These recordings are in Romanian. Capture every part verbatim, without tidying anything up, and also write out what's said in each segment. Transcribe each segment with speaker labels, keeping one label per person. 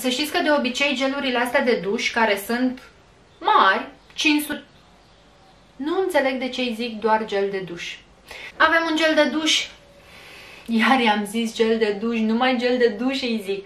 Speaker 1: Să știți că de obicei gelurile astea de duș, care sunt mari, cinci sute... Nu înțeleg de ce îi zic doar gel de duș. Avem un gel de duș. Iar i-am zis gel de duș, numai gel de duș îi zic.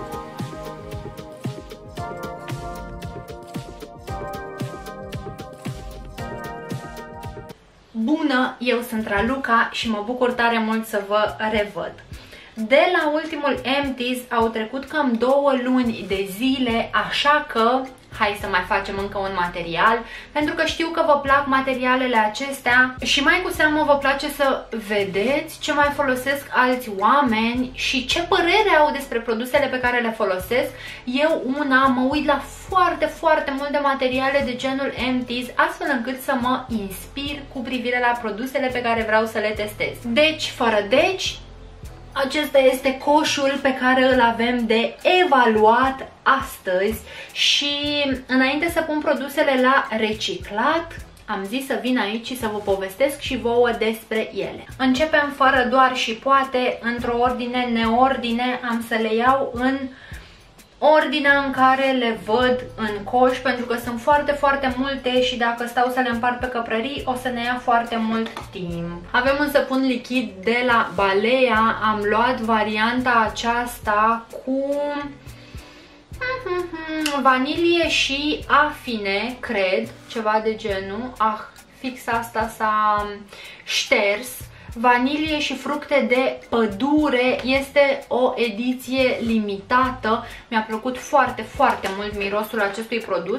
Speaker 1: Bună, eu sunt Raluca și mă bucur tare mult să vă revăd. De la ultimul Empties au trecut cam două luni de zile, așa că hai să mai facem încă un material, pentru că știu că vă plac materialele acestea și mai cu seamă vă place să vedeți ce mai folosesc alți oameni și ce părere au despre produsele pe care le folosesc. Eu una mă uit la foarte, foarte multe materiale de genul Empties, astfel încât să mă inspir cu privire la produsele pe care vreau să le testez. Deci, fără deci, acesta este coșul pe care îl avem de evaluat astăzi și înainte să pun produsele la reciclat, am zis să vin aici și să vă povestesc și vouă despre ele. Începem fără doar și poate, într-o ordine neordine, am să le iau în ordinea în care le văd în coș, pentru că sunt foarte, foarte multe și dacă stau să le împart pe căprării o să ne ia foarte mult timp. Avem un săpun lichid de la Balea, am luat varianta aceasta cu vanilie și afine, cred, ceva de genul. Ah, fix asta s-a șters. Vanilie și fructe de pădure, este o ediție limitată. Mi-a plăcut foarte, foarte mult mirosul acestui produs.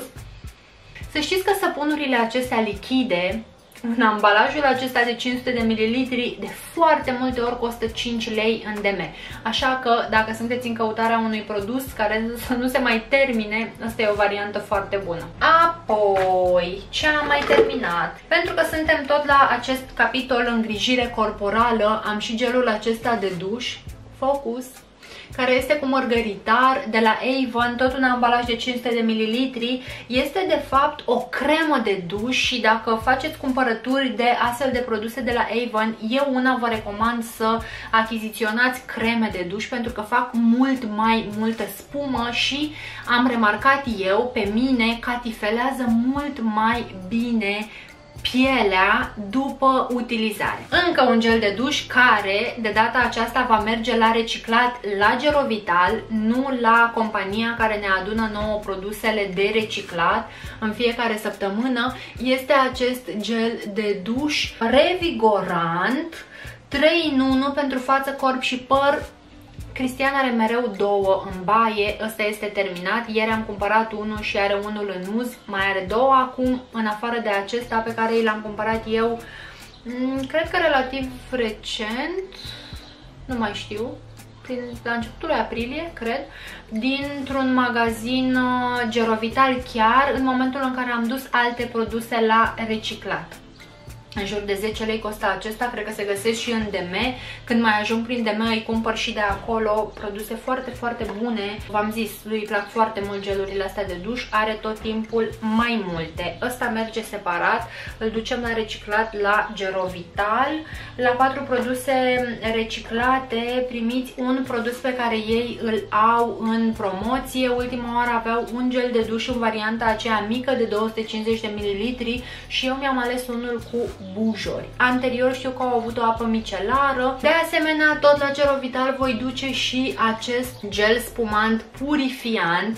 Speaker 1: Să știți că săpunurile acestea lichide, în ambalajul acesta de cinci sute de mililitri, de foarte multe ori costă cinci lei în D M. Așa că dacă sunteți în căutarea unui produs care să nu se mai termine, asta e o variantă foarte bună. Apoi, ce am mai terminat? Pentru că suntem tot la acest capitol îngrijire corporală, am și gelul acesta de duș, Focus, care este cu mărgăritar de la Avon, tot un ambalaj de cinci sute de mililitri. Este de fapt o cremă de duș și dacă faceți cumpărături de astfel de produse de la Avon, eu una vă recomand să achiziționați creme de duș, pentru că fac mult mai multă spumă și am remarcat eu pe mine catifelează mult mai bine pielea după utilizare. Încă un gel de duș care de data aceasta va merge la reciclat la Gerovital, nu la compania care ne adună nouă produsele de reciclat în fiecare săptămână. Este acest gel de duș revigorant, trei în unu pentru față, corp și păr. Cristian are mereu două în baie, ăsta este terminat, ieri am cumpărat unul și are unul în uz, mai are două acum, în afară de acesta pe care l-am cumpărat eu, cred că relativ recent, nu mai știu, prin, la începutul aprilie, cred, dintr-un magazin Gerovital chiar, în momentul în care am dus alte produse la reciclat. În jur de zece lei costă acesta, cred că se găsesc și în D M. Când mai ajung prin D M îi cumpăr și de acolo, produse foarte, foarte bune. V-am zis, lui îi plac foarte mult gelurile astea de duș, are tot timpul mai multe. Ăsta merge separat, îl ducem la reciclat la Gerovital. La patru produse reciclate primiți un produs pe care ei îl au în promoție. Ultima oară aveau un gel de duș în varianta aceea mică de două sute cincizeci de mililitri și eu mi-am ales unul cu bujori. Anterior știu că au avut o apă micelară. De asemenea, tot la Gerovital voi duce și acest gel spumant purifiant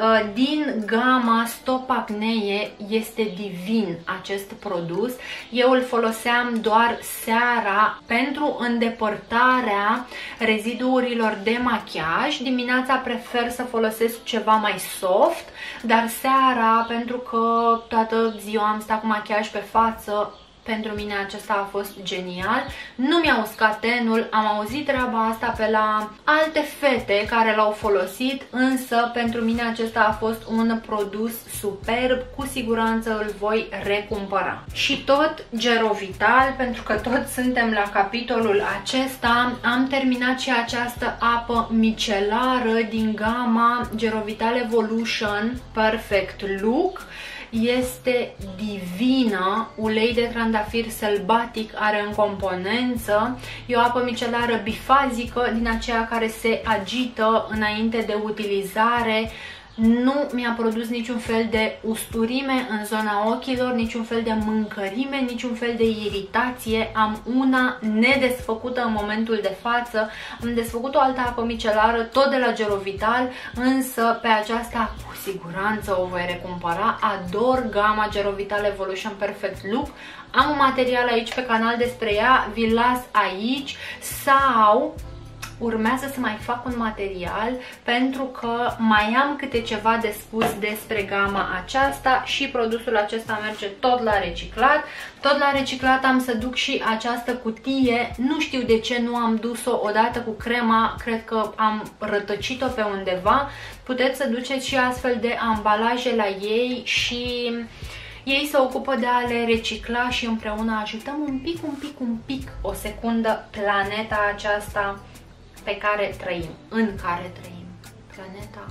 Speaker 1: din gama Stop Acne. Este divin acest produs. Eu îl foloseam doar seara pentru îndepărtarea reziduurilor de machiaj. Dimineața prefer să folosesc ceva mai soft, dar seara, pentru că toată ziua am stat cu machiaj pe față, pentru mine acesta a fost genial. Nu mi-a uscat tenul, am auzit treaba asta pe la alte fete care l-au folosit, însă pentru mine acesta a fost un produs superb, cu siguranță îl voi recumpăra. Și tot Gerovital, pentru că tot suntem la capitolul acesta, am terminat și această apă micelară din gama Gerovital Evolution Perfect Look. este divină, ulei de trandafir sălbatic are în componență, e o apă micelară bifazică, din aceea care se agită înainte de utilizare. Nu mi-a produs niciun fel de usturime în zona ochilor, niciun fel de mâncărime, niciun fel de iritație. Am una nedesfăcută în momentul de față. Am desfăcut o altă apă micelară, tot de la Gerovital, însă pe aceasta cu siguranță o voi recumpăra. Ador gama Gerovital Evolution Perfect Look. Am un material aici pe canal despre ea, vi-l las aici, sau urmează să mai fac un material pentru că mai am câte ceva de spus despre gama aceasta și produsul acesta merge tot la reciclat. Tot la reciclat am să duc și această cutie, nu știu de ce nu am dus-o odată cu crema, cred că am rătăcit-o pe undeva. Puteți să duceți și astfel de ambalaje la ei și ei se ocupă de a le recicla și împreună ajutăm un pic, un pic, un pic, o secundă planeta aceasta pe care trăim, în care trăim. Planeta.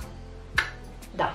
Speaker 1: Da.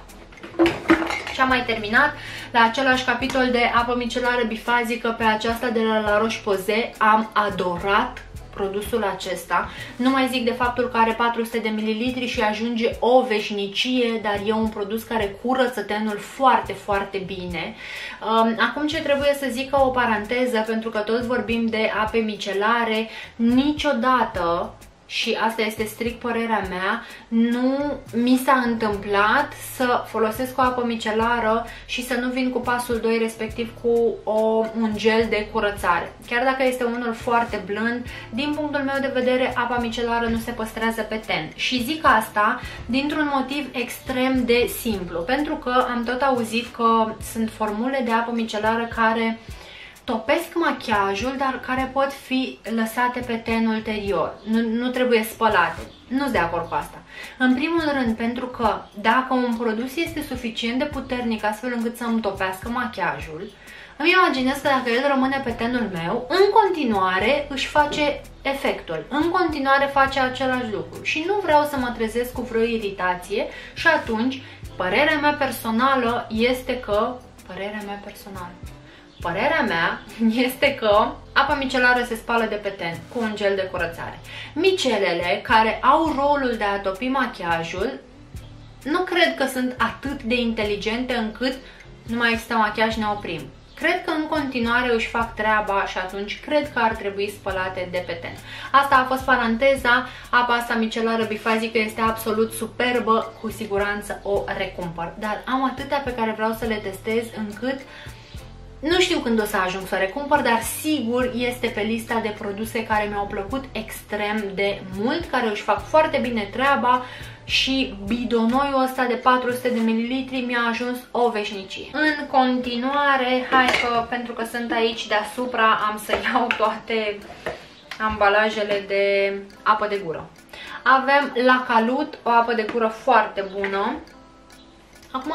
Speaker 1: Și am mai terminat la același capitol de apă micelară bifazică pe aceasta de la La Roche-Posay. Am adorat produsul acesta. Nu mai zic de faptul că are patru sute de mililitri și ajunge o veșnicie, dar e un produs care curăță tenul foarte, foarte bine. Acum ce trebuie să zic, o paranteză, pentru că tot vorbim de ape micelare, niciodată, și asta este strict părerea mea, nu mi s-a întâmplat să folosesc o apă micelară și să nu vin cu pasul doi, respectiv cu o, un gel de curățare. Chiar dacă este unul foarte blând, din punctul meu de vedere, apa micelară nu se păstrează pe ten. Și zic asta dintr-un motiv extrem de simplu, pentru că am tot auzit că sunt formule de apă micelară care topesc machiajul, dar care pot fi lăsate pe ten ulterior. Nu, nu trebuie spălate. Nu sunt de acord cu asta. În primul rând, pentru că dacă un produs este suficient de puternic astfel încât să-mi topească machiajul, îmi imaginez că dacă el rămâne pe tenul meu, în continuare își face efectul. În continuare face același lucru. Și nu vreau să mă trezesc cu vreo iritație și atunci, părerea mea personală este că... Părerea mea personală... Părerea mea este că apa micelară se spală de pe ten cu un gel de curățare. Micelele care au rolul de a topi machiajul, nu cred că sunt atât de inteligente încât nu mai există machiaj, ne oprim. Cred că în continuare își fac treaba și atunci cred că ar trebui spălate de pe ten. Asta a fost paranteza. Apa asta micelară bifazică este absolut superbă, cu siguranță o recumpăr. Dar am atâtea pe care vreau să le testez încât nu știu când o să ajung să recumpăr, dar sigur este pe lista de produse care mi-au plăcut extrem de mult, care își fac foarte bine treaba și bidonoiul ăsta de patru sute de mililitri mi-a ajuns o veșnicie. În continuare, hai că pentru că sunt aici deasupra, am să iau toate ambalajele de apă de gură. Avem La Calut, o apă de gură foarte bună. Acum,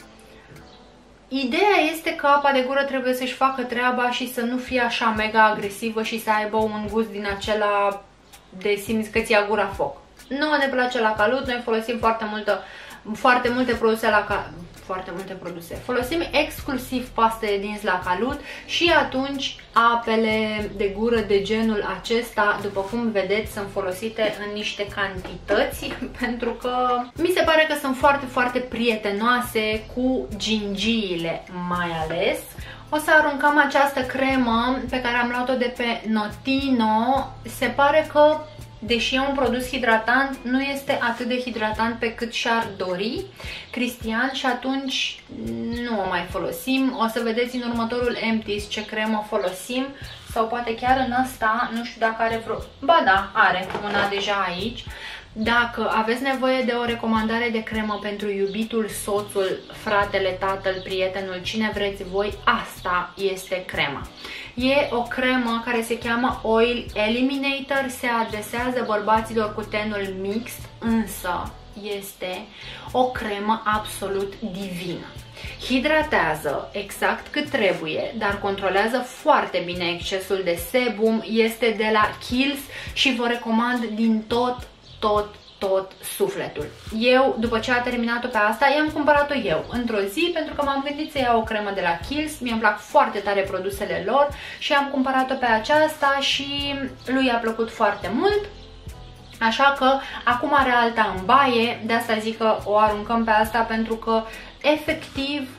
Speaker 1: ideea este că apa de gură trebuie să-și facă treaba și să nu fie așa mega agresivă și să aibă un gust din acela de simți că ți-a gura foc. Nouă ne place La Calut, noi folosim foarte, multă, foarte multe produse la Calut. Foarte multe produse. Folosim exclusiv paste de dinți La Calut și atunci apele de gură de genul acesta, după cum vedeți, sunt folosite în niște cantități pentru că mi se pare că sunt foarte, foarte prietenoase cu gingiile mai ales. O să aruncăm această cremă pe care am luat-o de pe Notino. Se pare că, deși e un produs hidratant, nu este atât de hidratant pe cât și-ar dori Cristian și atunci nu o mai folosim. O să vedeți în următorul Empties ce cremă folosim sau poate chiar în asta, nu știu dacă are vreo... Ba da, are una deja aici. Dacă aveți nevoie de o recomandare de cremă pentru iubitul, soțul, fratele, tatăl, prietenul, cine vreți voi, asta este crema. E o cremă care se cheamă Oil Eliminator, se adresează bărbaților cu tenul mixt, însă este o cremă absolut divină. Hidratează exact cât trebuie, dar controlează foarte bine excesul de sebum, este de la Kiehl's și vă recomand din tot, tot, tot sufletul. Eu, după ce a terminat-o pe asta, i-am cumpărat-o eu într-o zi pentru că m-am gândit să iau o cremă de la Kiehl's, mi-mi plac foarte tare produsele lor și am cumpărat-o pe aceasta și lui i-a plăcut foarte mult. Așa că acum are alta în baie, de asta zic că o aruncăm pe asta pentru că efectiv,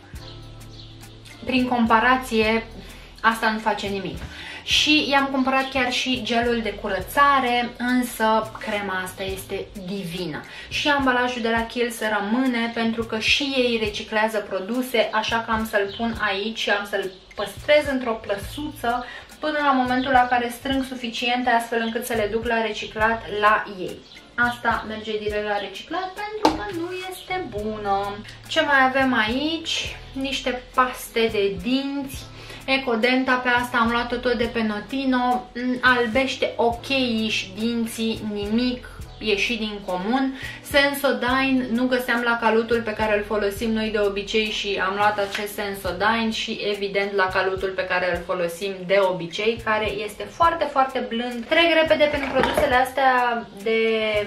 Speaker 1: prin comparație, asta nu face nimic. Și i-am cumpărat chiar și gelul de curățare, însă crema asta este divină. Și ambalajul de la Kiehl's rămâne pentru că și ei reciclează produse, așa că am să-l pun aici și am să-l păstrez într-o plăsuță până la momentul la care strâng suficiente astfel încât să le duc la reciclat la ei. Asta merge direct la reciclat pentru că nu este bună. Ce mai avem aici? Niște paste de dinți. Ecodenta, pe asta am luat-o tot de pe Notino. Albește ok-iși dinții, nimic ieșit din comun. Sensodyne nu găseam la calutul pe care îl folosim noi de obicei și am luat acest Sensodyne și evident la calutul pe care îl folosim de obicei, care este foarte, foarte blând. Trec repede pentru produsele astea de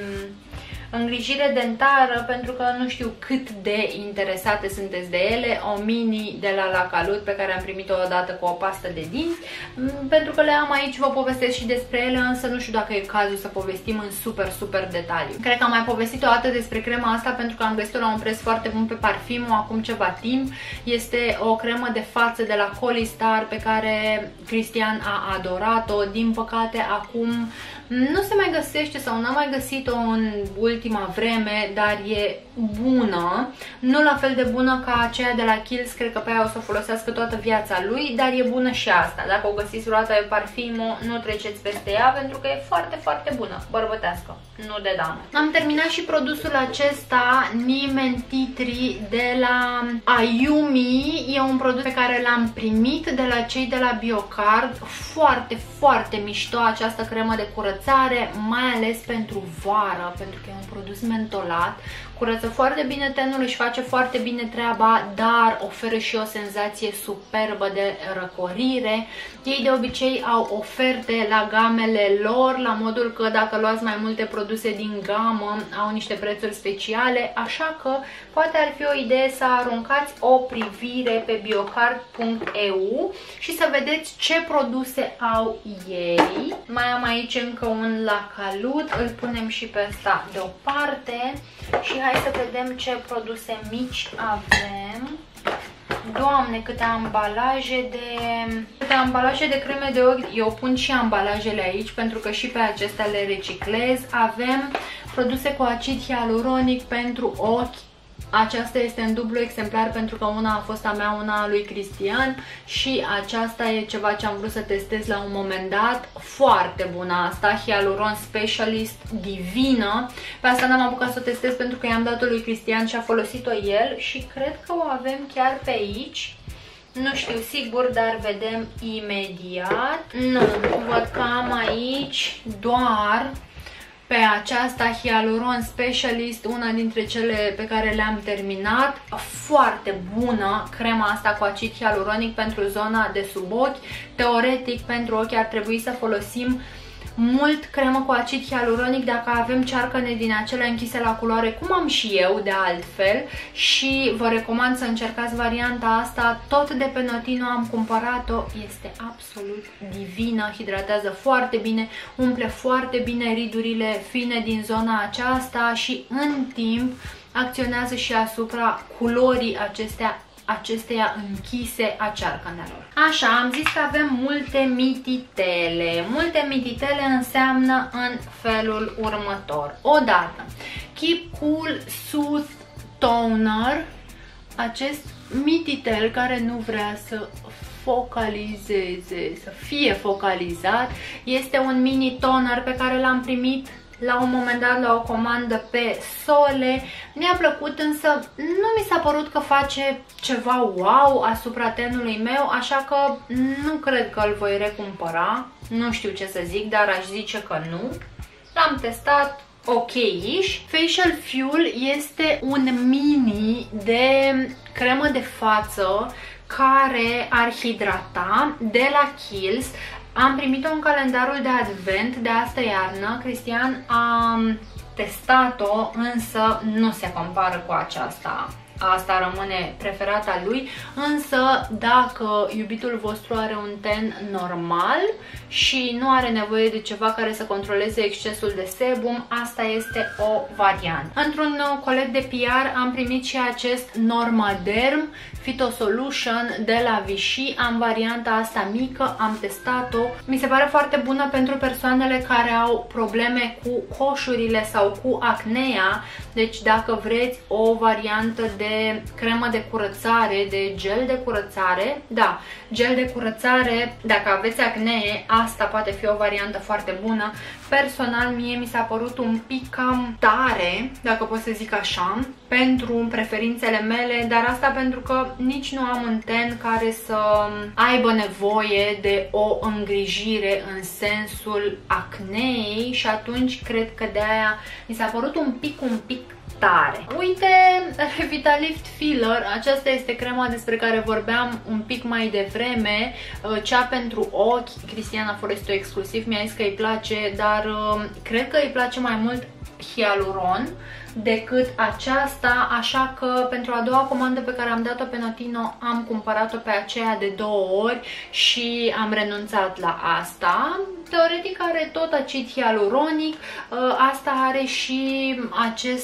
Speaker 1: îngrijire dentară pentru că nu știu cât de interesate sunteți de ele. O mini de la La Calut pe care am primit-o odată cu o pastă de dinți. Pentru că le am aici, vă povestesc și despre ele, însă nu știu dacă e cazul să povestim în super, super detaliu. Cred că am mai povestit o dată despre crema asta pentru că am găsit-o la un preț foarte bun pe Parfimo acum ceva timp. Este o cremă de față de la Colistar pe care Cristian a adorat-o. Din păcate acum nu se mai găsește sau n-am mai găsit-o în ultima vreme, dar e bună. Nu la fel de bună ca aceea de la Kiehl's, cred că pe aia o să o folosească toată viața lui, dar e bună și asta. Dacă o găsiți vreodată pe Parfimo, nu treceți peste ea pentru că e foarte, foarte bună, bărbătească, nu de damă. Am terminat și produsul acesta, Nimen Titri de la Ayumi. E un produs pe care l-am primit de la cei de la Biocard. Foarte, foarte mișto această cremă de curățare, mai ales pentru vară, pentru că e un produs mentolat. Curăță foarte bine tenul, își face foarte bine treaba, dar oferă și o senzație superbă de răcorire. Ei de obicei au oferte la gamele lor, la modul că dacă luați mai multe produse din gamă, au niște prețuri speciale, așa că poate ar fi o idee să aruncați o privire pe biocard punct e u și să vedeți ce produse au ei. Mai am aici încă un La Calut, îl punem și pe ăsta deoparte și hai să vedem ce produse mici avem. Doamne, câte ambalaje de câte ambalaje de creme de ochi. Eu pun și ambalajele aici pentru că și pe acestea le reciclez. Avem produse cu acid hialuronic pentru ochi. Aceasta este în dublu exemplar pentru că una a fost a mea, una a lui Cristian și aceasta e ceva ce am vrut să testez la un moment dat. Foarte bună asta, Hyaluron Specialist, divină. Pe asta n-am apucat să o testez pentru că i-am dat-o lui Cristian și a folosit-o el și cred că o avem chiar pe aici. Nu știu sigur, dar vedem imediat. Nu, văd că am aici doar pe aceasta Hyaluron Specialist, una dintre cele pe care le-am terminat. Foarte bună crema asta cu acid hialuronic pentru zona de sub ochi. Teoretic pentru ochi ar trebui să folosim mult cremă cu acid hialuronic dacă avem cearcăne din acelea închise la culoare, cum am și eu de altfel, și vă recomand să încercați varianta asta. Tot de pe Notino am cumpărat-o, este absolut divină, hidratează foarte bine, umple foarte bine ridurile fine din zona aceasta și în timp acționează și asupra culorii acestea acesteia închise a cearcănelor. Așa, am zis că avem multe mititele. Multe mititele înseamnă în felul următor. Odată, Keep Cool Sooth Toner, acest mititel care nu vrea să focalizeze, să fie focalizat, este un mini toner pe care l-am primit la un moment dat la o comandă pe Sole. Mi-a plăcut, însă nu mi s-a părut că face ceva wow asupra tenului meu, așa că nu cred că îl voi recumpăra. Nu știu ce să zic, dar aș zice că nu. L-am testat, ok-ish. Facial Fuel este un mini de cremă de față care ar hidrata de la Kiehl's. Am primit-o în calendarul de advent de astă iarnă. Cristian a testat-o, însă nu se compară cu aceasta. Asta rămâne preferata lui, însă dacă iubitul vostru are un ten normal și nu are nevoie de ceva care să controleze excesul de sebum, asta este o variantă. Într-un coleg de P R am primit și acest Normaderm Phyto Solution de la Vichy. Am varianta asta mică, am testat-o. Mi se pare foarte bună pentru persoanele care au probleme cu coșurile sau cu acnea. Deci dacă vreți o variantă de cremă de curățare, de gel de curățare, da, gel de curățare, dacă aveți acnee, asta poate fi o variantă foarte bună. Personal, mie mi s-a părut un pic cam tare, dacă pot să zic așa, pentru preferințele mele, dar asta pentru că nici nu am un ten care să aibă nevoie de o îngrijire în sensul acneei și atunci cred că de aia mi s-a părut un pic, un pic tare. Uite, Revitalift Filler, aceasta este crema despre care vorbeam un pic mai devreme, cea pentru ochi. Cristiana Forestu exclusiv mi-a zis că îi place, dar cred că îi place mai mult hialuron decât aceasta, așa că pentru a doua comandă pe care am dat-o pe Notino am cumpărat-o pe aceea de două ori și am renunțat la asta. Teoretic are tot acid hialuronic, asta are și acest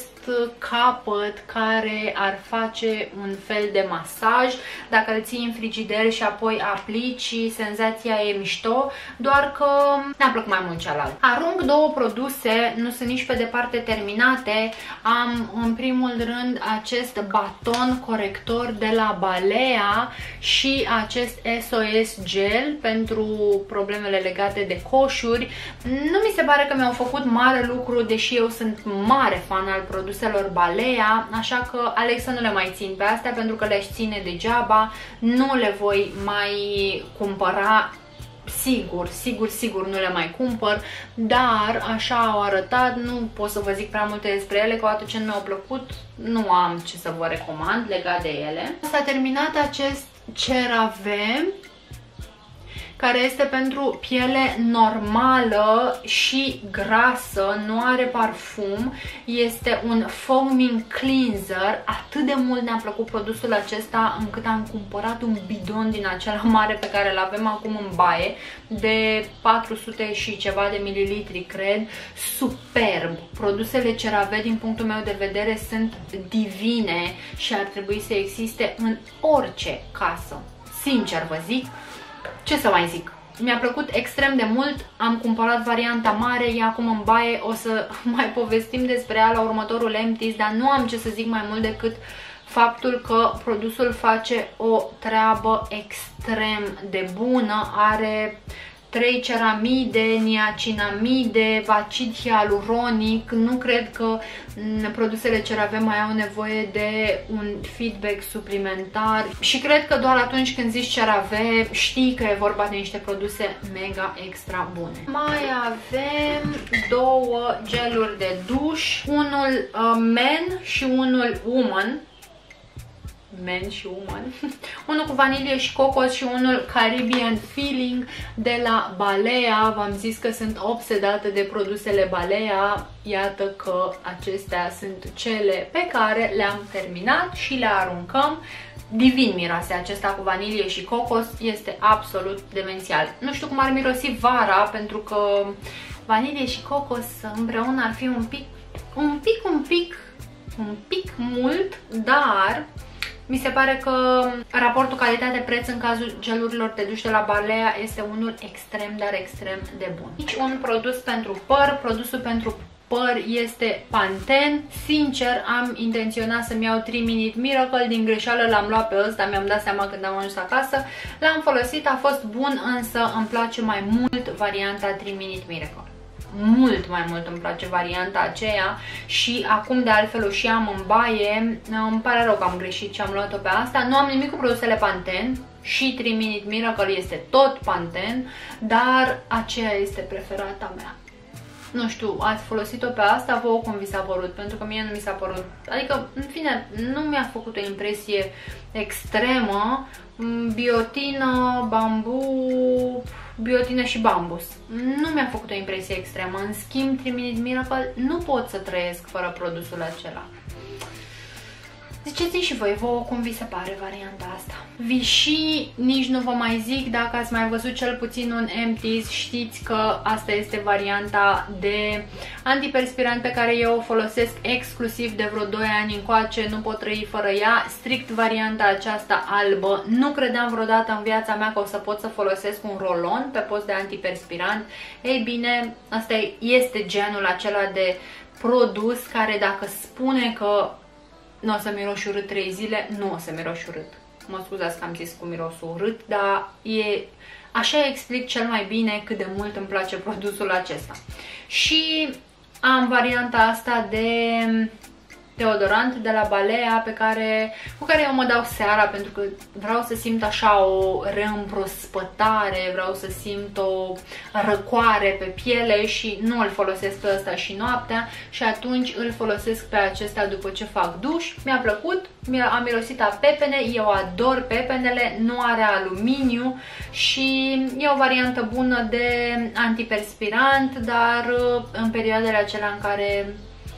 Speaker 1: capăt care ar face un fel de masaj. Dacă îl ții în frigider și apoi aplici, senzația e mișto, doar că mi-a plăcut mai mult cealaltă. Arunc două produse, nu sunt nici pe departe terminate. Am în primul rând acest baton corector de la Balea și acest S O S gel pentru problemele legate de coșuri. Nu mi se pare că mi-au făcut mare lucru, deși eu sunt mare fan al produselor Balea, așa că aleg să nu le mai țin pe astea pentru că le-aș ține degeaba, nu le voi mai cumpăra. Sigur, sigur, sigur nu le mai cumpăr, dar așa au arătat, nu pot să vă zic prea multe despre ele, că odată ce nu mi-au plăcut, nu am ce să vă recomand legat de ele. S-a terminat acest CeraVe, care este pentru piele normală și grasă, nu are parfum, este un foaming cleanser. Atât de mult ne-a plăcut produsul acesta încât am cumpărat un bidon din acela mare pe care îl avem acum în baie, de patru sute și ceva de mililitri, cred. Superb! Produsele CeraVe, din punctul meu de vedere, sunt divine și ar trebui să existe în orice casă. Sincer vă zic. Ce să mai zic? Mi-a plăcut extrem de mult, am cumpărat varianta mare, e acum în baie, o să mai povestim despre ea la următorul Empties, dar nu am ce să zic mai mult decât faptul că produsul face o treabă extrem de bună, are trei ceramide, niacinamide, acid hialuronic. Nu cred că produsele CeraVe mai au nevoie de un feedback suplimentar și cred că doar atunci când zici CeraVe știi că e vorba de niște produse mega extra bune. Mai avem două geluri de duș, unul uh, Men și unul Woman. Men și Woman. Unul cu vanilie și cocos și unul Caribbean Feeling de la Balea. V-am zis că sunt obsedată de produsele Balea. Iată că acestea sunt cele pe care le-am terminat și le aruncăm. Divin miroase acesta cu vanilie și cocos, este absolut demențial. Nu știu cum ar mirosi vara, pentru că vanilie și cocos împreună ar fi un pic, un pic, un pic, un pic mult, dar mi se pare că raportul calitate-preț în cazul gelurilor de duș de la Balea este unul extrem, dar extrem de bun. Aici un produs pentru păr, produsul pentru păr este Pantene. Sincer, am intenționat să-mi iau trei Minute Miracle, din greșeală l-am luat pe ăsta, mi-am dat seama când am ajuns acasă. L-am folosit, a fost bun, însă îmi place mai mult varianta trei Minute Miracle. Mult mai mult îmi place varianta aceea și acum de altfel o și am în baie. Îmi pare rău că am greșit și am luat-o pe asta. Nu am nimic cu produsele Pantene și trei Minute Miracle este tot Pantene, dar aceea este preferata mea. nu știu, ați folosit-o pe asta, vouă cum vi s-a părut, pentru că mie nu mi s-a părut, adică, în fine, nu mi-a făcut o impresie extremă. Biotină, bambu, biotină și bambus. Nu mi-a făcut o impresie extremă. În schimb, trei minute Miracle, nu pot să trăiesc fără produsul acela. Ziceți-mi și voi, vouă cum vi se pare varianta asta. Vichy, nici nu vă mai zic, dacă ați mai văzut cel puțin un Empties, știți că asta este varianta de antiperspirant pe care eu o folosesc exclusiv de vreo doi ani încoace, nu pot trăi fără ea, strict varianta aceasta albă. Nu credeam vreodată în viața mea că o să pot să folosesc un rolon pe post de antiperspirant. Ei bine, asta este genul acela de produs care dacă spune că nu o să miroși urât trei zile, nu o să miroși urât. Mă scuzați că am zis cu mirosul urât, dar e... așa explic cel mai bine cât de mult îmi place produsul acesta. Și am varianta asta de deodorant de la Balea pe care, cu care eu mă dau seara pentru că vreau să simt așa o reîmprospătare, vreau să simt o răcoare pe piele și nu îl folosesc pe ăsta și noaptea și atunci îl folosesc pe acesta după ce fac duș. Mi-a plăcut, am mirosit a pepene, eu ador pepenele, nu are aluminiu și e o variantă bună de antiperspirant, dar în perioadele acelea în care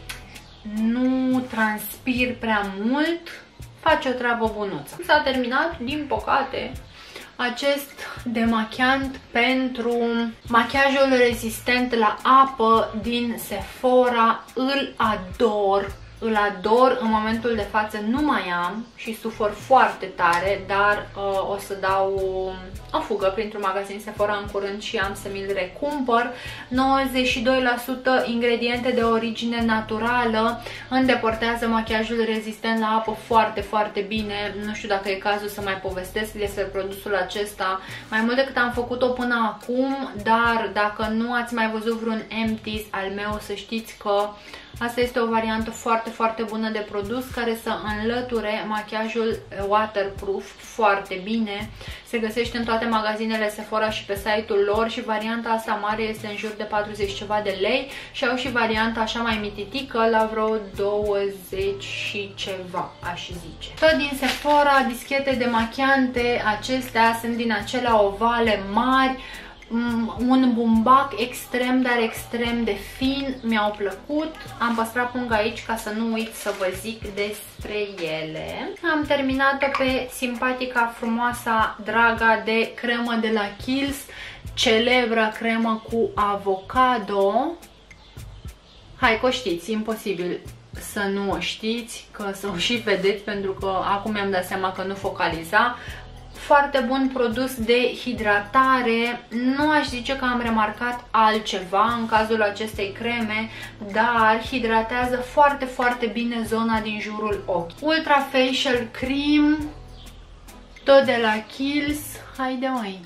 Speaker 1: nu transpir prea mult, face o treabă bunuță. S-a terminat, din păcate, acest demachiant pentru machiajul rezistent la apă din Sephora. Îl ador, îl ador, în momentul de față nu mai am și sufăr foarte tare, dar uh, o să dau o fugă printr-un magazin Sephora în curând și am să mi-l recumpăr. nouăzeci și doi la sută ingrediente de origine naturală, îndepărtează machiajul rezistent la apă foarte, foarte bine. Nu știu dacă e cazul să mai povestesc despre produsul acesta mai mult decât am făcut-o până acum, dar dacă nu ați mai văzut vreun Empties al meu, să știți că asta este o variantă foarte, foarte bună de produs care să înlăture machiajul waterproof foarte bine. Se găsește în toate magazinele Sephora și pe site-ul lor și varianta asta mare este în jur de patruzeci ceva de lei și au și varianta așa mai mititică la vreo douăzeci și ceva, aș zice. Tot din Sephora, dischete demachiante, acestea sunt din acelea ovale mari, un bumbac extrem, dar extrem de fin, mi-au plăcut. Am păstrat punga aici ca să nu uit să vă zic despre ele. Am terminat-o pe simpatica, frumoasa, draga de cremă de la Kiehl's, celebra cremă cu avocado. Hai că o știți, imposibil să nu o știți, că să o și vedeți, pentru că acum mi-am dat seama că nu focaliza. Foarte bun produs de hidratare, nu aș zice că am remarcat altceva în cazul acestei creme, dar hidratează foarte, foarte bine zona din jurul ochi. Ultra Facial Cream, tot de la Kiehl's, haide măi,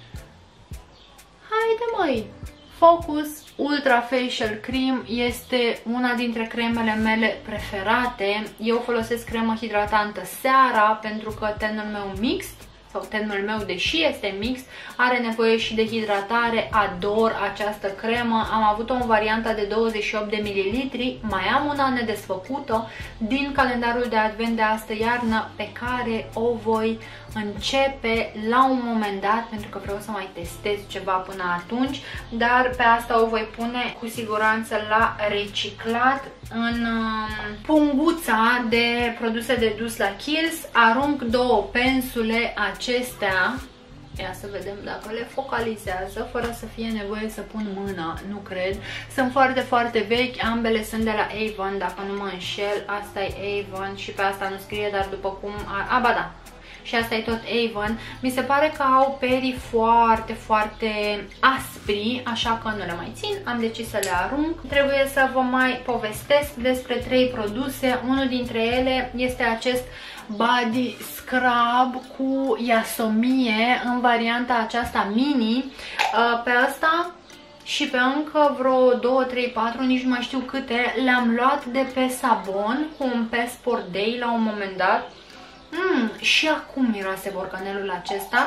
Speaker 1: haide măi, Focus Ultra Facial Cream este una dintre cremele mele preferate. Eu folosesc cremă hidratantă seara pentru că tenul meu mixt, sau tenul meu, deși este mix, are nevoie și de hidratare. Ador această cremă. Am avut-o în varianta de douăzeci și opt de mililitri, mai am una nedesfăcută din calendarul de advent de astă iarnă pe care o voi începe la un moment dat, pentru că vreau să mai testez ceva până atunci, dar pe asta o voi pune cu siguranță la reciclat în punguța de produse de dus la Kiehl's. Arunc două pensule acestea. Ia să vedem dacă le focalizează fără să fie nevoie să pun mâna, nu cred. Sunt foarte, foarte vechi, ambele sunt de la Avon, dacă nu mă înșel. Asta e Avon și pe asta nu scrie, dar după cum... A, ba da, și asta e tot Avon. Mi se pare că au perii foarte, foarte aspri, așa că nu le mai țin, am decis să le arunc. Trebuie să vă mai povestesc despre trei produse. Unul dintre ele este acest body scrub cu iasomie în varianta aceasta mini. Pe asta și pe încă vreo două, trei, patru, nici nu mai știu câte, le-am luat de pe Sabon cu un pe Sport Day la un moment dat. Mm, și acum miroase borcanelul acesta.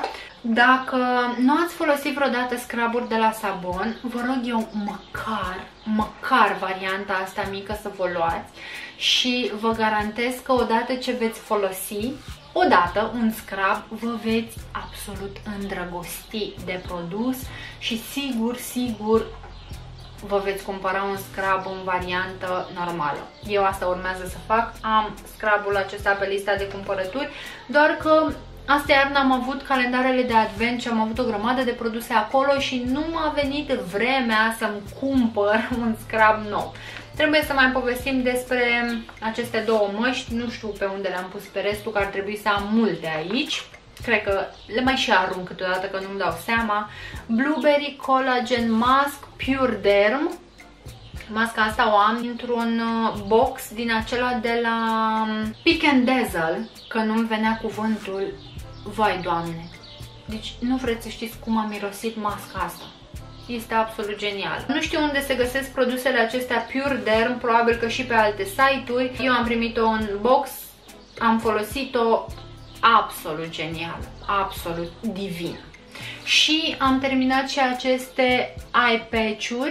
Speaker 1: Dacă nu ați folosit vreodată scraburi de la Sabon, vă rog eu măcar, măcar varianta asta mică să vă luați și vă garantez că odată ce veți folosi odată un scrub, vă veți absolut îndrăgosti de produs și sigur, sigur vă veți cumpăra un scrub în variantă normală. Eu asta urmează să fac, am scrubul acesta pe lista de cumpărături, doar că astă iarnă am avut calendarele de advent și am avut o grămadă de produse acolo și nu m-a venit vremea să-mi cumpăr un scrub nou. Trebuie să mai povestim despre aceste două măști, nu știu pe unde le-am pus pe restul, că ar trebui să am multe aici. Cred că le mai și arunc câteodată că nu-mi dau seama. Blueberry Collagen Mask Pure Derm. Masca asta o am într-un box din acela de la Pick and Dazzle, că nu-mi venea cuvântul. Vai, Doamne! Deci nu vreți să știți cum a mirosit masca asta. Este absolut genial. Nu știu unde se găsesc produsele acestea Pure Derm, probabil că și pe alte site-uri. Eu am primit-o în box, am folosit-o, absolut genial, absolut divin. Și am terminat și aceste eye patch-uri.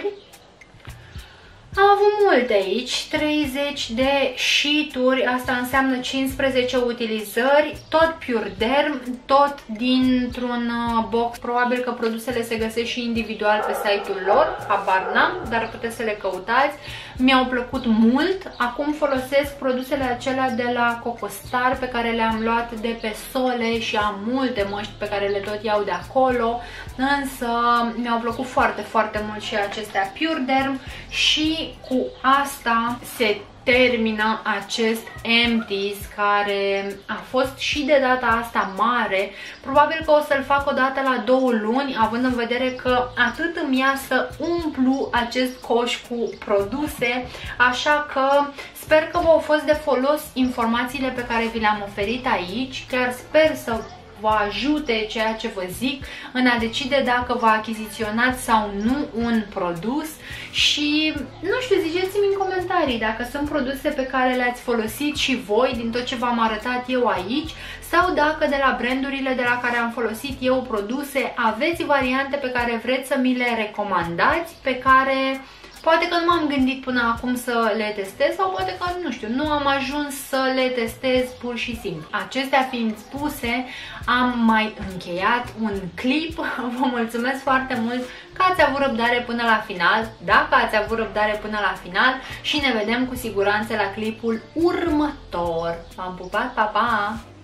Speaker 1: Am avut multe aici, treizeci de sheet-uri, asta înseamnă cincisprezece utilizări, tot Pure Derm, tot dintr-un box. Probabil că produsele se găsesc și individual pe site-ul lor, habar n-am, dar puteți să le căutați. Mi-au plăcut mult, acum folosesc produsele acelea de la Cocostar pe care le-am luat de pe Sole și am multe măști pe care le tot iau de acolo, însă mi-au plăcut foarte, foarte mult și acestea Pure Derm și cu asta se termină acest Empties, care a fost și de data asta mare. Probabil că o să-l fac o dată la două luni, având în vedere că atât îmi ia să umplu acest coș cu produse, așa că sper că v-au fost de folos informațiile pe care vi le-am oferit aici. Chiar sper să vă ajute ceea ce vă zic în a decide dacă vă achiziționați sau nu un produs și, nu știu, ziceți-mi în comentarii dacă sunt produse pe care le-ați folosit și voi din tot ce v-am arătat eu aici sau dacă de la brandurile de la care am folosit eu produse aveți variante pe care vreți să mi le recomandați, pe care poate că nu m-am gândit până acum să le testez sau poate că, nu știu, nu am ajuns să le testez pur și simplu. Acestea fiind spuse, am mai încheiat un clip. Vă mulțumesc foarte mult că ați avut răbdare până la final, dacă ați avut răbdare până la final și ne vedem cu siguranță la clipul următor. V-am pupat, pa, pa!